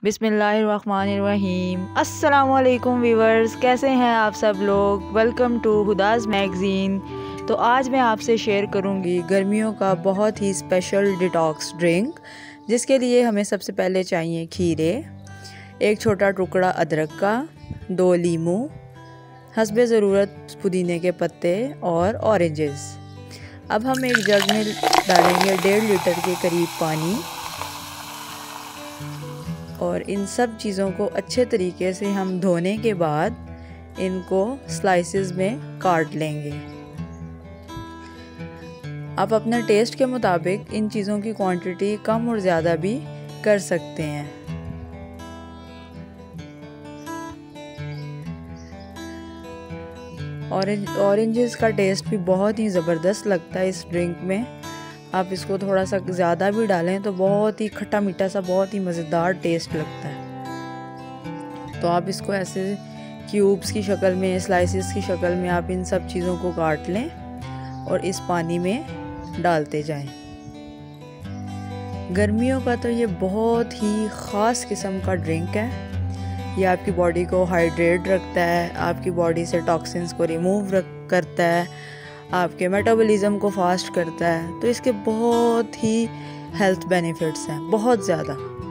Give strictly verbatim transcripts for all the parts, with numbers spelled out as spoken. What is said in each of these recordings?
बिस्मिल्लाहिर्रहमानिर्रहीम। अस्सलामुअलैकुम वीवर्स, कैसे हैं आप सब लोग। वेलकम टू हुदाज़ मैगज़ीन। तो आज मैं आपसे शेयर करूंगी गर्मियों का बहुत ही स्पेशल डिटॉक्स ड्रिंक, जिसके लिए हमें सबसे पहले चाहिए खीरे, एक छोटा टुकड़ा अदरक का, दो लीमू, हस्बे ज़रूरत पुदीने के पत्ते और ऑरेंजेस। अब हम एक जग में डालेंगे डेढ़ लीटर के करीब पानी और इन सब चीज़ों को अच्छे तरीके से हम धोने के बाद इनको स्लाइसेस में काट लेंगे। आप अपने टेस्ट के मुताबिक इन चीज़ों की क्वांटिटी कम और ज़्यादा भी कर सकते हैं। ऑरेंज ऑरेंजेस का टेस्ट भी बहुत ही ज़बरदस्त लगता है इस ड्रिंक में। आप इसको थोड़ा सा ज़्यादा भी डालें तो बहुत ही खट्टा मीठा सा बहुत ही मज़ेदार टेस्ट लगता है। तो आप इसको ऐसे क्यूब्स की शक्ल में, स्लाइसेस की शक्ल में आप इन सब चीज़ों को काट लें और इस पानी में डालते जाएं। गर्मियों का तो ये बहुत ही ख़ास किस्म का ड्रिंक है। ये आपकी बॉडी को हाइड्रेट रखता है, आपकी बॉडी से टॉक्सिन्स को रिमूव करता है, आपके मेटाबॉलिज्म को फास्ट करता है। तो इसके बहुत ही हेल्थ बेनिफिट्स हैं, बहुत ज़्यादा।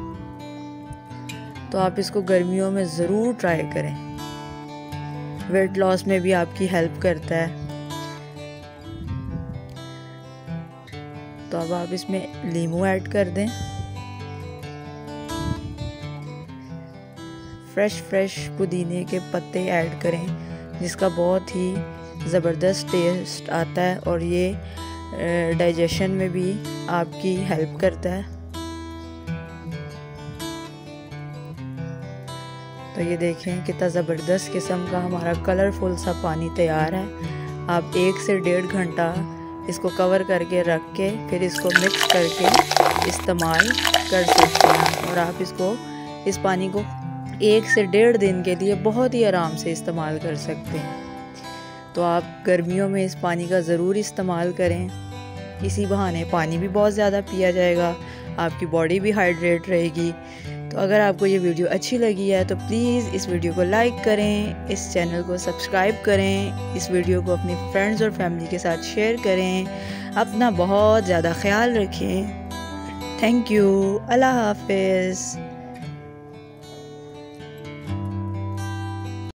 तो आप इसको गर्मियों में ज़रूर ट्राई करें। वेट लॉस में भी आपकी हेल्प करता है। तो अब आप इसमें लीमू ऐड कर दें। फ्रेश फ्रेश पुदीने के पत्ते ऐड करें, जिसका बहुत ही ज़बरदस्त टेस्ट आता है और ये डाइजेशन में भी आपकी हेल्प करता है। तो ये देखें कितना ज़बरदस्त किस्म का हमारा कलरफुल सा पानी तैयार है। आप एक से डेढ़ घंटा इसको कवर करके रख के फिर इसको मिक्स करके इस्तेमाल कर सकते हैं। और आप इसको इस पानी को एक से डेढ़ दिन के लिए बहुत ही आराम से इस्तेमाल कर सकते हैं। तो आप गर्मियों में इस पानी का ज़रूर इस्तेमाल करें। इसी बहाने पानी भी बहुत ज़्यादा पिया जाएगा, आपकी बॉडी भी हाइड्रेट रहेगी। तो अगर आपको ये वीडियो अच्छी लगी है तो प्लीज़ इस वीडियो को लाइक करें, इस चैनल को सब्सक्राइब करें, इस वीडियो को अपने फ्रेंड्स और फैमिली के साथ शेयर करें। अपना बहुत ज़्यादा ख्याल रखें। Thank you. अल्लाह हाफिज़।